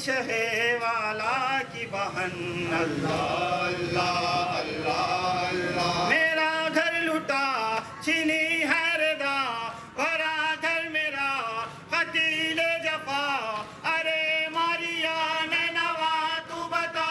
शहे वाला की बहन अल्लाह अल्लाह अल्लाह अल्लाह। मेरा घर लुटा छीनी है रदा भरा घर मेरा कतीले जफा। अरे मारिया ने नवा तू बता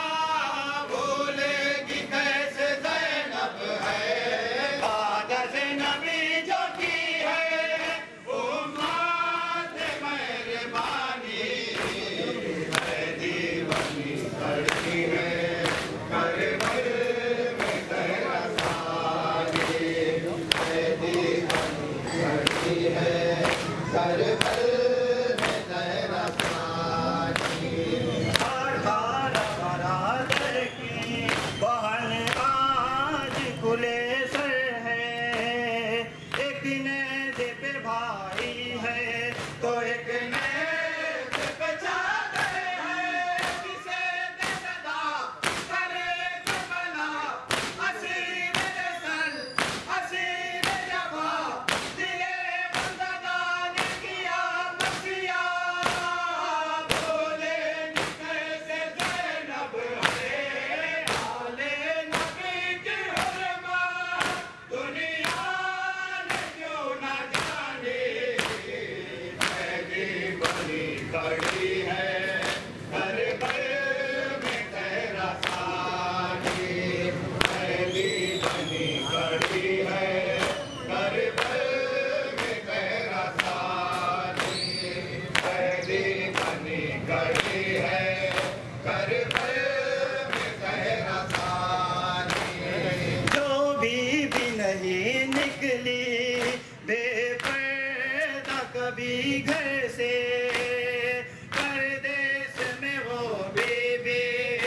भूलेगी कैसे ज़ैनब है आदत नबी जो की है उम्मत मेहरबानी है दीवानी करती है कर कर में तेरा सानी है दीवानी करती है कर कर में तेरा सानी। आधार बरादर की बहन आज खुले सर है एक नेज़े पे भाई है तो एक नेज़े पे चादर है किसे दे सदा करे करबला हसीन जसन हसीन जवा दिले बंदगा ने किया मसिया बोले कैसे ज़ैनब है आले नबी की हुर्मत दुनिया ने क्यों न जाने है दीवानी कड़ी है कर कर में तेरा सानी है दीवानी कड़ी है कर कर में तेरा सानी है दीवानी कड़ी है कर कर में तेरा सानी। जो भी नहीं निकली बेपर्दा कभी घर से परदेश में वो बीबी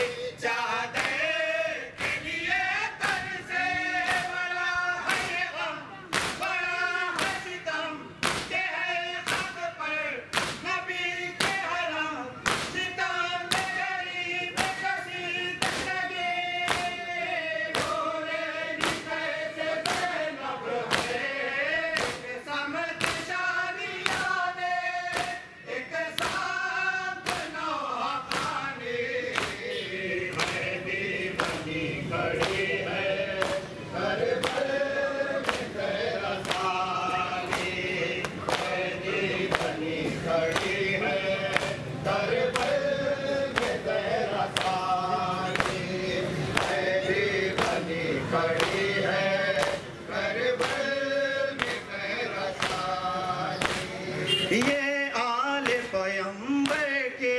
चादर के लिए तरसे। बड़ा है गम बड़ा है सितम के है खाक पर नबी के हरम सितम में गरीब कसीद लगे बोले कैसे ज़ैनब है समझ शादिया ने एक साथ नौहा खाने है दीवानी कड़ी है कर कर में तेरा सानी है दीवानी कड़ी है कर कर में तेरा सानी है दीवानी कड़ी है कर कर में तेरा सानी। ये आले पैगंबर के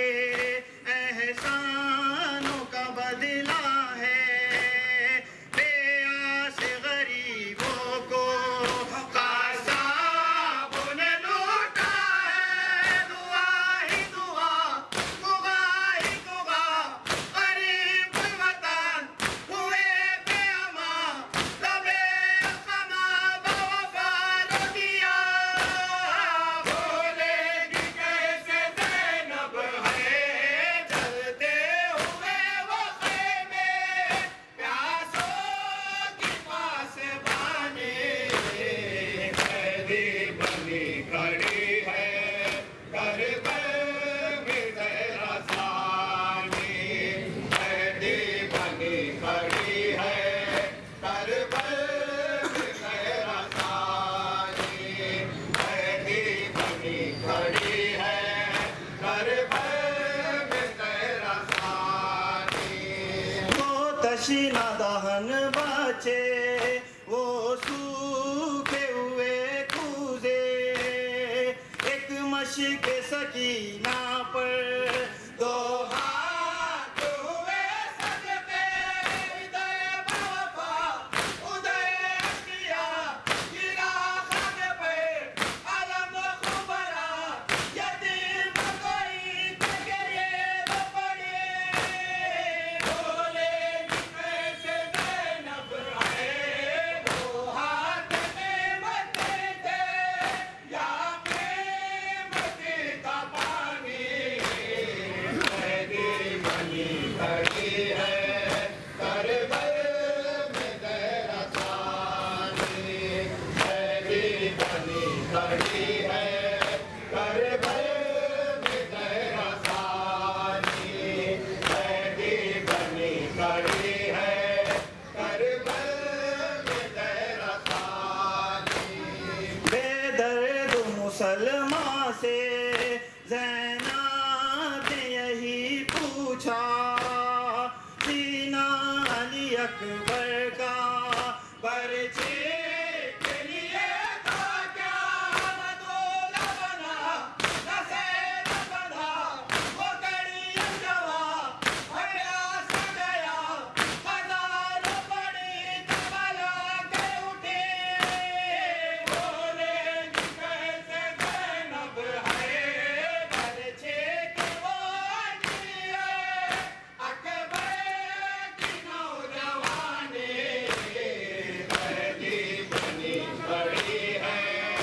एहसानों का बदला है बेआस गरीबों को कासाबों ने लूटा है। दुआ ही दुआ दुआ ही दुआ गरीब वतन हुए बेअमा लबे अक़मा बवफा रो दिया बोलेगी कैसे ज़ैनब है जलते हुए वो ख़ैमे प्यासों की पासबानी है दीवानी कड़ी है कर कर में तेरा सानी है दीवानी कड़ी है कर कर में तेरा सानी है दीवानी कड़ी है कर कर में तेरा सानी। वो तशीना दहन बचे वो सूखे हुए कूजे एक मशक सकीना पर दो हाथ हुए सजदे इधर बवफा उधर अश्किया गिरा खाक पे अलम खुबरा यतीम कोई के ये रो पड़े बोले कैसे ज़ैनब है वो हाथ में मते थे या प्रेम का पानी ज़ैनब ने यही पूछा, सीना अली अकबर का बरछे के लिए था क्या, बदौला बना नसेर बना, वो कड़ी जवा भया सा गया, हजारों बड़ी तबला के उठे, बोले कैसे ज़ैनब है, बरछे की वो आंटी है, अकबर की नौजवानी पहली बनी खड़ी है,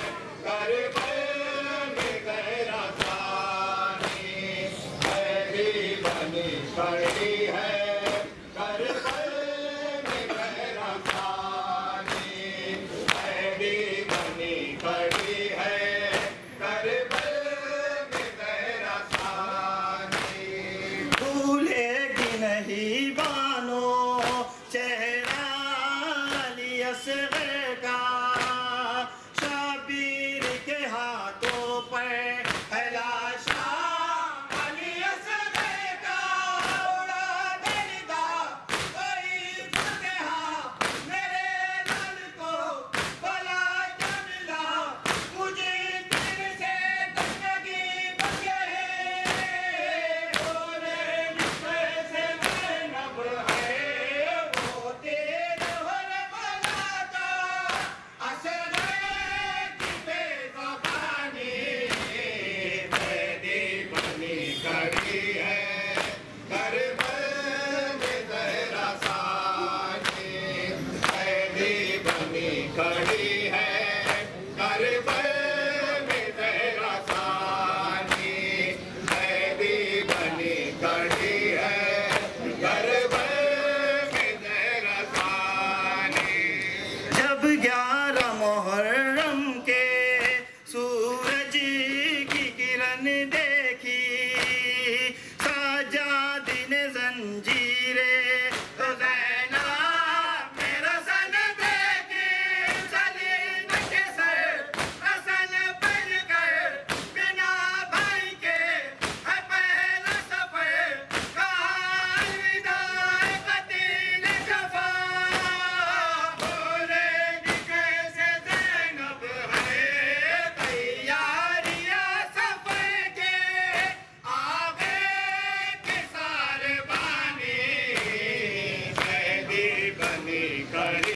करबल में गहरा सानी पहली बनी खड़ी है, करबल में गहरा सानी पहली बनी खड़ी है, करबल में गहरा सानी। भूलेगी नहीं बानो चेहरा अली असग़र का, शबीर के हाथों पर है लाशा अली असग़र का, उड़ा दे निदा कोई फतेहा मेरे लाल को, भला क्या मिला मुझे तेरे से तकगी बचे, बोले कैसे ज़ैनब है, वो तेरे होने वाला था, असग़र की बेज़बानी पहली बनी खड़ी है, करबल में ज़हरा सानी पहली बनी खड़ी है, करबल में ज़हरा सानी पहली बनी खड़ी है, करबल में ज़हरा सानी। जब 11 मुहर्रम के सूरज की किरण देखी, साजादी ने जंजीरे तो ज़ैनब ने रसन देखी, सलीम के सर रसन पर कर बिना भाई के है पहला सफर, कहा अलविदा कतील जफा, बोलेगी कैसे ज़ैनब है, तैयारियां सफर के आगे के सारे बानी पहली बनी खड़ी।